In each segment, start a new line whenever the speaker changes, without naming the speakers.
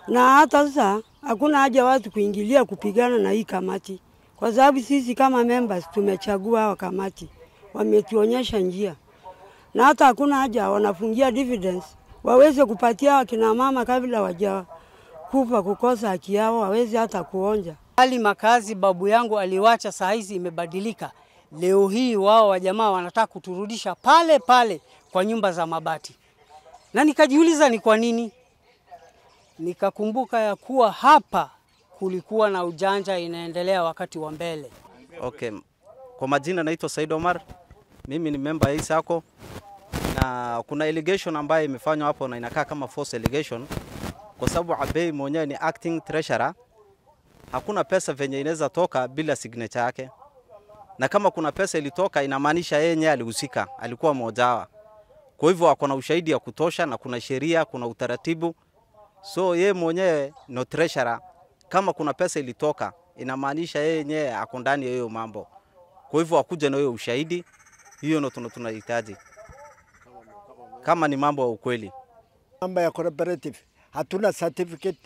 Na hata sasa hakuna haja watu kuingilia kupigana na hii kamati. Kwa sababu sisi kama members tumechagua hawa kamati. Wametuonyesha njia. Na hata hakuna haja wanafungia dividends. Waweze kupatia wakina mama kabla wajakufa kukosa haki yao, waweze hata kuonja.
Hali makazi babu yangu aliwacha saa hizi imebadilika. Leo hii wao wajamaa wanataka kuturudisha pale pale kwa nyumba za mabati. Na nikajiuliza ni kwa nini? Nikakumbuka ya kuwa hapa kulikuwa na ujanja inaendelea wakati wa mbele.
Okay. Kwa majina naitwa Said Omar. Mimi ni member ya Isako. Na kuna allegation ambayo imefanywa hapo na inakaa kama false allegation kwa sababu Abei mwenyewe ni acting treasurer. Hakuna pesa venye inaweza toka bila signature yake. Na kama kuna pesa ilitoka inamaanisha yeye alihusika, alikuwa mmoja wao. Kwa hivyo hakuna ushahidi ya kutosha na kuna sheria, kuna utaratibu. So yeye mwenyewe no treasurer, kama kuna pesa ilitoka inamaanisha yeye ako ndani ya hiyo mambo. Kwa hivyo akuja na hiyo ushahidi, hiyo ndio tunahitaji. Kama ni mambo ya ukweli.
Mambo ya cooperative, hatuna certificate,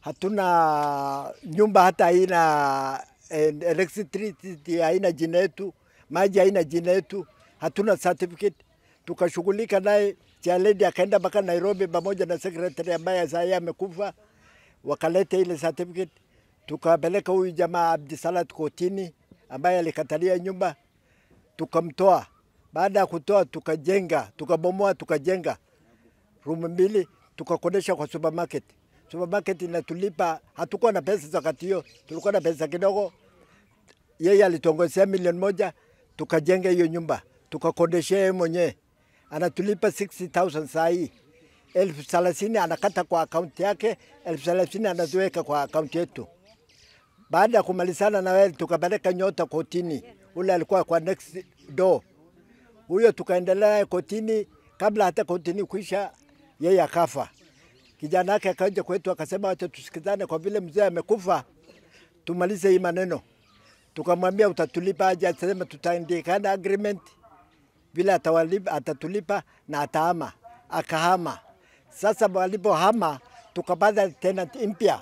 hatuna nyumba, hata haina electricity, haina jina yetu, maji haina jina yetu, hatuna certificate. Tukashughulika naye, Chialedi akaenda mpaka Nairobi pamoja na secretary ambaye sasa amekufa, wakaleta ile certificate. Tukapeleka huyu jamaa Abdisalat kotini ambaye alikatalia nyumba, tukamtoa. Baada ya kutoa tukajenga, tukabomoa, tukajenga room 2, tukakodesha kwa supermarket. Supermarket inatulipa, hatukuwa na pesa za wakati hiyo, tulikuwa na pesa kidogo. Yeye alitongozea 1,000,000, tukajenga hiyo nyumba, tukakodeshea yeye mwenyewe. Anatulipa 60,000 saa hii. 30,000 anakata kwa account yake, 30,000 anaziweka kwa account yetu. Baada ya kumalizana na wewe tukapeleka Nyota kotini. Ule alikuwa kwa next door. Huyo tukaendelea kotini, kabla hata kotini kuisha yeye akafa. Kijana yake akaja kwetu akasema acha tusikizane kwa vile mzee amekufa, tumalize hii maneno. Tukamwambia utatulipa aje, akasema tutaandikana agreement vile atatulipa na atahama. Akahama. Sasa walipohama tukapata tenant mpya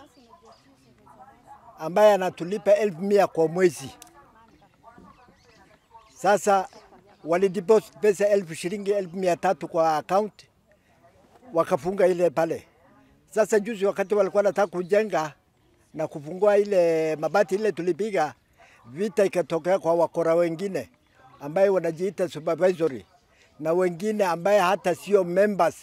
ambaye anatulipa 1,100 kwa mwezi. Sasa walideposit pesa 1,300 kwa account, wakafunga ile pale. Sasa juzi wakati walikuwa wanataka kujenga na kufungua ile mabati ile tulipiga, vita ikatokea kwa wakora wengine ambaye wanajiita supervisory na wengine ambaye hata sio members,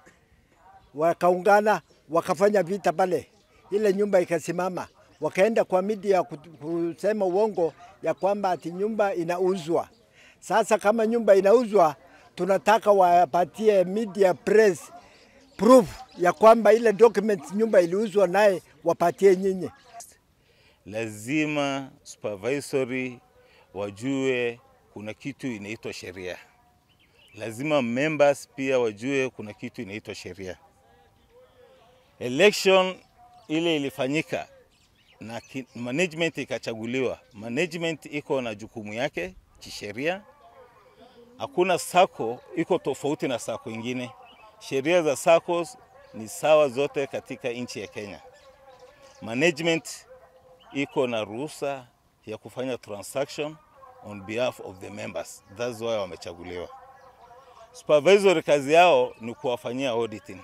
wakaungana wakafanya vita pale. Ile nyumba ikasimama, wakaenda kwa media kusema uongo ya kwamba ati nyumba inauzwa. Sasa kama nyumba inauzwa, tunataka wapatie media press proof ya kwamba ile documents nyumba iliuzwa naye wapatie nyinyi.
Lazima supervisory wajue kuna kitu inaitwa sheria. Lazima members pia wajue kuna kitu inaitwa sheria. Election ile ilifanyika na management ikachaguliwa. Management iko na jukumu yake kisheria. Hakuna sako iko tofauti na sako ingine. Sheria za SACCOs ni sawa zote katika nchi ya Kenya. Management iko na ruhusa ya kufanya transaction on behalf of the members. That's why wamechaguliwa. Supervisory kazi yao ni kuwafanyia auditing.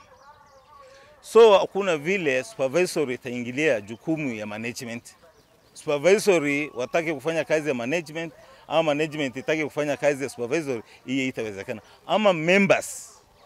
So hakuna vile supervisory itaingilia jukumu ya management. Supervisory wataki kufanya kazi ya management ama management itaki kufanya kazi ya supervisory, hii itawezekana. Ama members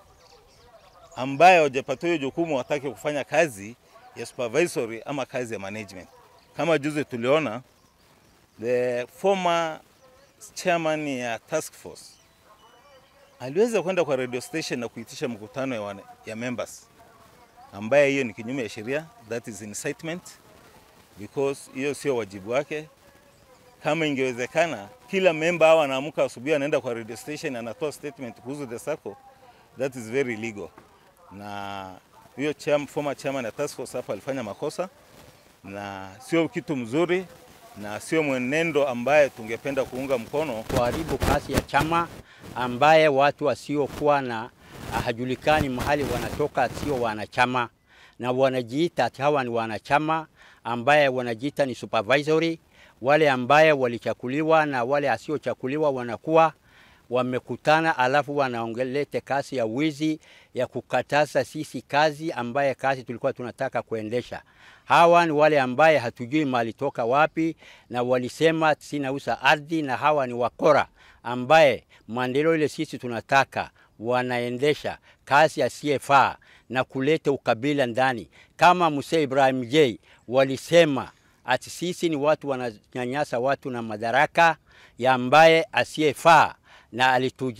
ambaye hawajapata hiyo jukumu wataki kufanya kazi ya supervisory ama kazi ya management. Kama juzi tuliona the former chairman ya task force aliweza kwenda kwa radio station na kuitisha mkutano ya members, ambaye hiyo ni kinyume ya sheria. That is incitement, because hiyo sio wajibu wake. Kama ingewezekana kila member hawa anaamka asubuhi anaenda kwa radio station anatoa statement kuhusu the SACCO, that is very illegal. Na hiyo former chairman ya task force hapa alifanya makosa na sio kitu mzuri na sio mwenendo ambaye tungependa kuunga mkono.
Kuharibu kasi ya chama ambaye watu wasiokuwa na hajulikani mahali wanatoka, sio wanachama, na wanajiita ati hawa ni wanachama ambaye wanajiita ni supervisory. Wale ambaye walichakuliwa na wale asiochakuliwa wanakuwa wamekutana, alafu wanaongelete kasi ya wizi ya kukataza sisi kazi ambaye kazi tulikuwa tunataka kuendesha. Hawa ni wale ambaye hatujui mali toka wapi, na walisema sinauza ardhi, na hawa ni wakora ambaye maendeleo ile sisi tunataka wanaendesha kazi ya CFA na kuleta ukabila ndani. Kama Mzee Ibrahim J walisema ati sisi ni watu wananyanyasa watu na madaraka ya ambaye asiyefaa, na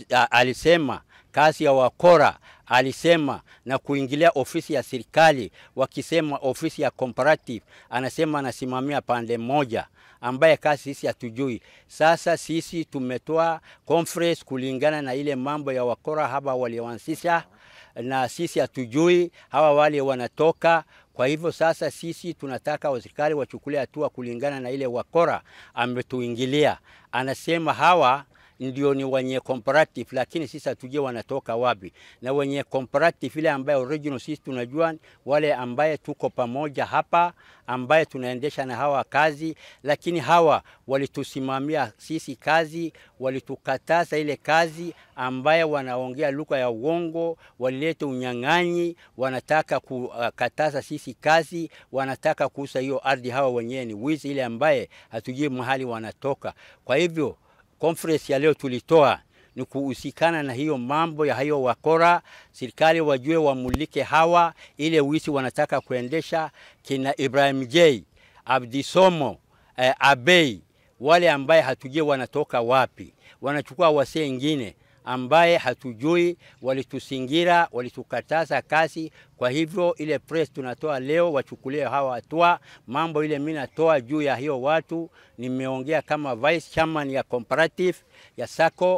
alisema kazi ya wakora, alisema na kuingilia ofisi ya serikali, wakisema ofisi ya Cooperative, anasema anasimamia pande moja ambaye kazi sisi hatujui. Sasa sisi tumetoa conference kulingana na ile mambo ya wakora haba walioanzisha, na sisi hatujui hawa wale wanatoka. Kwa hivyo sasa sisi tunataka serikali wachukulie hatua kulingana na ile wakora ametuingilia. Anasema hawa ndio ni wenye Cooperative, lakini sisi hatujui wanatoka wapi. Na wenye Cooperative ile ambaye original sisi tunajua wale ambaye tuko pamoja hapa, ambaye tunaendesha na hawa kazi, lakini hawa walitusimamia sisi kazi, walitukataza ile kazi ambaye wanaongea lugha ya uongo, walileta unyang'anyi, wanataka kukataza sisi kazi, wanataka kuuza hiyo ardhi. Hawa wenyewe ni wizi ile ambaye hatujui mahali wanatoka. Kwa hivyo conference ya leo tulitoa ni kuhusikana na hiyo mambo ya hiyo wakora. Serikali wajue wamulike hawa ile wizi wanataka kuendesha, kina Ibrahim J, Abdisomo, Abei, wale ambaye hatujui wanatoka wapi. Wanachukua wasee wengine ambaye hatujui, walitusingira, walitukataza kazi. Kwa hivyo ile press tunatoa leo wachukulie hawa hatua. Mambo ile mimi natoa juu ya hiyo watu, nimeongea kama vice chairman ya Cooperative ya Sako.